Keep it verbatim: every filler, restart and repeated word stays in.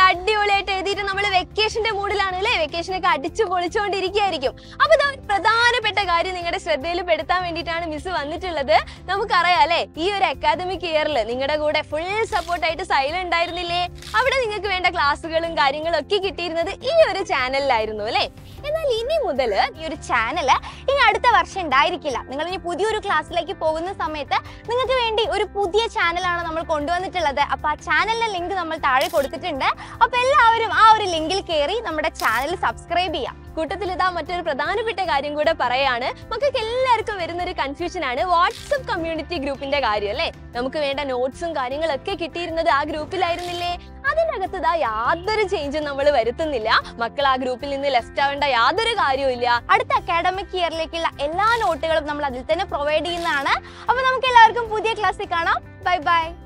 അടിപൊളിയായിട്ട് എഴുതിയിട്ട് നമ്മൾ വെക്കേഷന്റെ മൂഡിലാണ് അല്ലേ? വെക്കേഷനൊക്കെ അടിച്ചു പൊളിച്ചുകൊണ്ടിരിക്കുകയായിരിക്കും. അപ്പൊ ഇതാ പ്രധാനപ്പെട്ട കാര്യം നിങ്ങളുടെ ശ്രദ്ധയിൽ പെടുത്താൻ വേണ്ടിയിട്ടാണ് മിസ് വന്നിട്ടുള്ളത്. നമുക്കറിയാം അല്ലെ, ഈ ഒരു അക്കാദമിക് ഇയറിൽ നിങ്ങളുടെ കൂടെ ഫുൾ സപ്പോർട്ടായിട്ട് സൈലം ഉണ്ടായിരുന്നില്ലേ? അവിടെ നിങ്ങൾക്ക് വേണ്ട ക്ലാസ്സുകളും കാര്യങ്ങളും ഒക്കെ കിട്ടിയിരുന്നത് ഈ ഒരു ചാനലിലായിരുന്നു അല്ലെ? എന്നാൽ ഇനി മുതൽ ഈ ഒരു ചാനല് ഇനി അടുത്ത വർഷം ഉണ്ടായിരിക്കില്ല. നിങ്ങൾ ഇനി പുതിയൊരു ക്ലാസ്സിലേക്ക് പോകുന്ന സമയത്ത് നിങ്ങൾക്ക് വേണ്ടി ഒരു പുതിയ ചാനലാണ് നമ്മൾ കൊണ്ടുവന്നിട്ടുള്ളത്. അപ്പൊ ആ ചാനലിന്റെ ലിങ്ക് നമ്മൾ താഴെ കൊടുത്തിട്ടുണ്ട്. അപ്പൊ എല്ലാവരും ആ ഒരു ലിങ്കിൽ കയറി നമ്മുടെ ചാനൽ സബ്സ്ക്രൈബ് ചെയ്യാം. കൂട്ടത്തിൽ ഇതാ മറ്റൊരു പ്രധാനപ്പെട്ട കാര്യം കൂടെ പറയാണ്. മക്കൾക്ക് എല്ലാവർക്കും വരുന്നൊരു കൺഫ്യൂഷൻ ആണ് വാട്സപ്പ് കമ്മ്യൂണിറ്റി ഗ്രൂപ്പിന്റെ കാര്യം അല്ലേ? നമുക്ക് വേണ്ട നോട്ട്സും കാര്യങ്ങളൊക്കെ കിട്ടിയിരുന്നത് ആ ഗ്രൂപ്പിലായിരുന്നില്ലേ? അതിനകത്ത് ഇതാ യാതൊരു ചേഞ്ചും നമ്മൾ വരുത്തുന്നില്ല. മക്കൾ ആ ഗ്രൂപ്പിൽ നിന്ന് ലെഫ്റ്റ് ആവേണ്ട യാതൊരു കാര്യവും ഇല്ല. അടുത്ത അക്കാഡമിക് ഇയറിലേക്കുള്ള എല്ലാ നോട്ടുകളും നമ്മൾ അതിൽ തന്നെ പ്രൊവൈഡ് ചെയ്യുന്നതാണ്. അപ്പൊ നമുക്ക് എല്ലാവർക്കും പുതിയ ക്ലാസ്സിൽ കാണാം. Bye by.